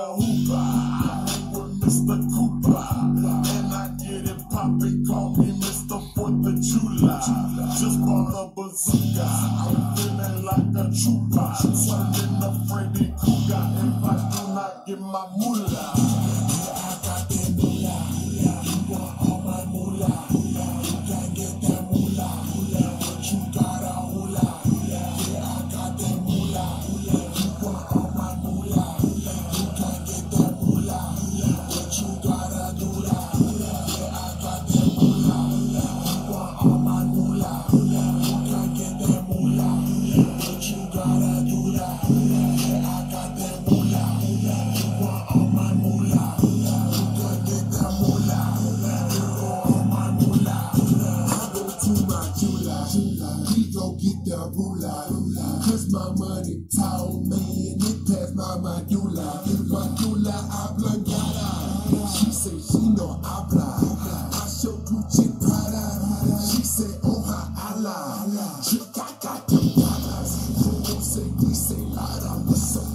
a hooper. I hang with Mr. Cooper, and I get it poppin'. Call me Mr. Fourth of July. Just bought a bazooka. I'm feeling like a trooper. Turning a Freddy Krueger if I do not get my moolah. Yeah, I got that moolah. You want all my moolah? You can't get that moolah. But you got a hula. Yeah, I got that moolah. You want all my moolah? You can't get that moolah. But you gotta do that. Yeah, I got that moolah. You want all my moolah? You can't get that moolah. But you gotta do that. Yeah, I got that moolah. You want all my moolah? You can't get that moolah. You want all my moolah? I go to my July. We go get the moolah. Cause my money tall, man. It past my medulla. Medulla oblongata. She say she know habla. I show Gucci Prada. She say oh ha Allah. Chica got them dollars. They say we say lada.